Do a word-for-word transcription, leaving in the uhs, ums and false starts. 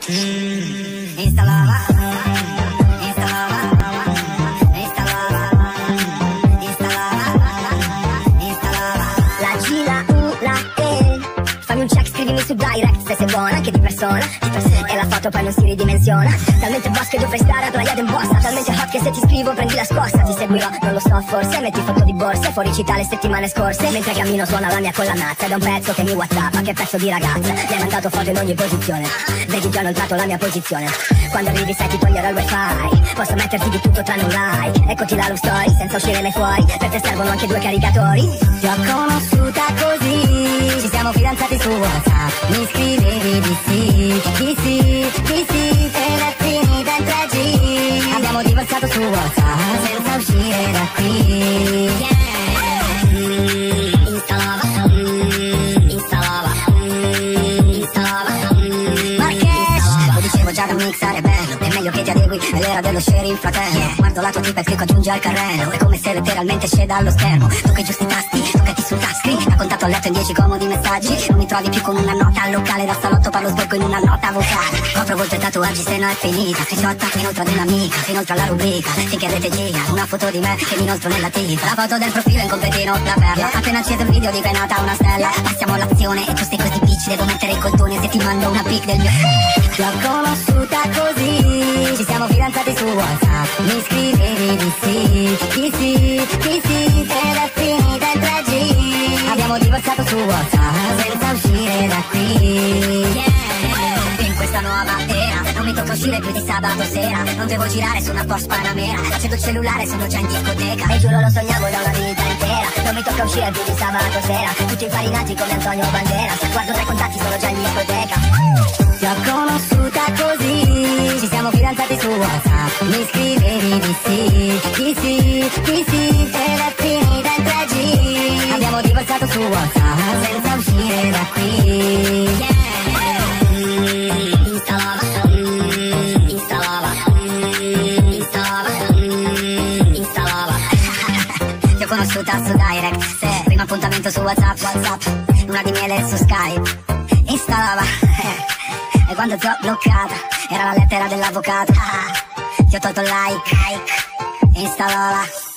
mm, installava, installava, installava, installava, installava. La G, la U, la E. Fammi un check, scrivimi su direct se sei buona anche di persona, di persona. E la foto poi non si ridimensiona. Talmente boss che dovrei stare applaiata in bossa. Talmente hot che se ti scrivo prendi la scossa. Ti seguirò, non lo so forse. Metti foto di borse, fuori città le settimane scorse. Mentre cammino suona la mia collanazza. Ed è un pezzo che mi whatsappa, che pezzo di ragazza. Mi hai mandato foto in ogni posizione. Vedi già non tratto la mia posizione. Quando arrivi sai ti toglierò il wifi. Posso metterti di tutto tranne un like. Eccoti la love story, senza uscire mai fuori. Per te servono anche due caricatori. Ti ho conosciuta così, ci siamo fidanzati su WhatsApp. Mi scrivevi di sì, di sì, di sì. E l'è finita in tre G. Abbiamo divorziato su WhatsApp senza uscire da qui. Yeah. mm, Installava, mm, installava, mm, installava, mm, Marrakesh. Lo dicevo già da un mixare è bello. È meglio che ti adegui, è l'era dello sharing fratello. Yeah. Guardo la tua tipa e clicco aggiungi al carrello. È come se letteralmente sceda allo schermo. Tu che giusti tasti, tu che ti sul touchscreen. Da contatto a letto in dieci comodi messaggi. Non mi trovi più con una nota al locale. Da salotto parlo sborgo in una nota vocale. Copro volto i tatuaggi se no è finita. Screenshot inoltre ad un'amica, inoltre alla rubrica. Finché rete gira, una foto di me che mi inoltro nella tipa. La foto del profilo in completino, la perla. Appena acceso il video diventa una stella. Passiamo all'azione e tu stai questi bitch. Devo mettere il contone se ti mando una pic del mio. Ti ho conosciuta così, ci siamo fidanzati su WhatsApp. Mi scrivevi di sì, di sì, di sì. Ed è finita in tre G. Abbiamo divorziato su WhatsApp senza uscire da qui. Yeah. In questa nuova era non mi tocca uscire più di sabato sera. Non devo girare su una Porsche Panamera. Accendo il cellulare, sono già in discoteca. E giuro lo sognavo da una vita intera. Non mi tocca uscire più di sabato sera. Tutti infarinati come Antonio Banderas. Guardo tre contatti, sono già in discoteca. Ti ho conosciuta così, ci siamo fidanzati su WhatsApp. Mi scrivevi di sì, di sì, di sì. Ed è finita in tre G. Abbiamo divorziato su WhatsApp senza uscire da qui. Yeah. mm, Installava, mm, installava, mm, installava, mm, installava. Ti ho conosciuta su direct, se primo appuntamento su WhatsApp, WhatsApp. Luna di miele su Skype. Installava. E quando ti ho bloccata era la lettera dell'avvocato. Ah, ti ho tolto like, like. Installava.